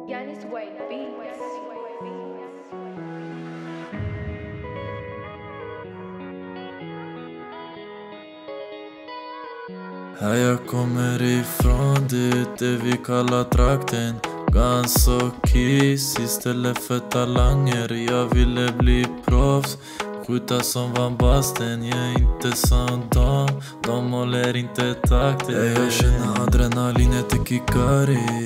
Här jag kommer ifrån, det vi kallar trakten. Gans och kiss istället för talanger. Jag ville bli proffs, skjuta som Van Basten. Jag är inte som de håller inte takten. Jag känner adrenalinet är kickari,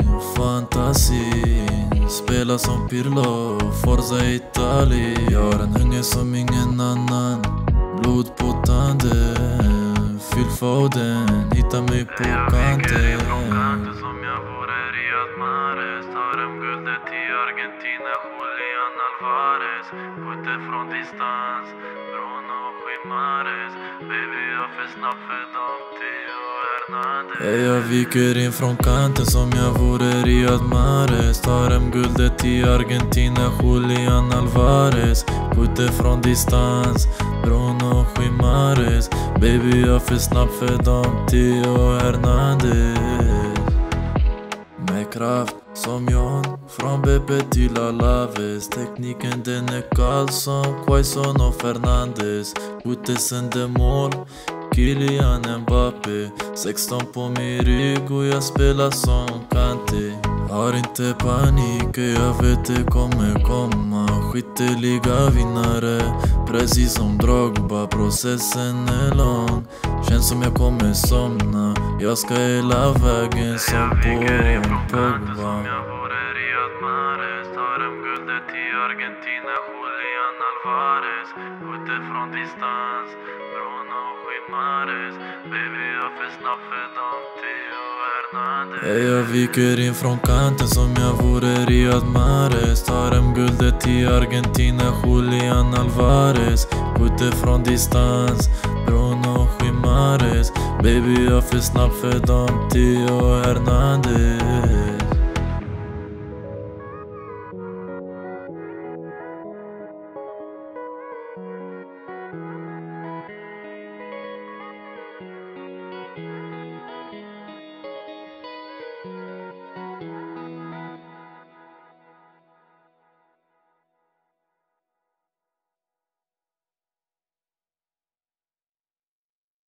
fantasi. Spela som Pirlo, Forza Itali. Jag har en hunger som ingen annan, blod på tanden. Fyll Foden, hitta mig på kanten. Som jag vore Riyad Mahrez. Tar hem guldet till Argentina, Julian Alvarez. Skjuter från distans, Bruno Mahrez. Baby jag för snabb för dem, Theo Hernandez. Jag viker in från kanten som jag vore Riyad Mahrez. Tar hem guldet till Argentina, Julian Alvarez. Skjuter från distans, Bruno Mahrez. Baby jag för snabb för dem, Theo Hernandez. Med kraft som John, från BP till Alaves. Tekniken den är kall som Quaison och Fernandes. Skjuter sänder mål, Kylian Mbappé. 16 på min rygg och jag spelar som Kanté. Har inte panik, jag vet det kommer komma. Skytteliga vinnare, precis som Drogba. Processen är lång, känns som jag kommer somna. Jag ska hela vägen som Pogba. Som jag vore Riyad Mahrez. Tar hem guldet till Argentina, Julian Alvarez. Skjuter från distans, Bruno Mahrez. Baby jag för snabb för dem, Theo Hernandez. Jag viker in från kanten som jag vore Riyad Mahrez. Tar hem guldet till Argentina, Julian Alvarez. Skjuter från distans, Bruno Mahrez. Baby jag för snabb för dem, Theo Hernandez.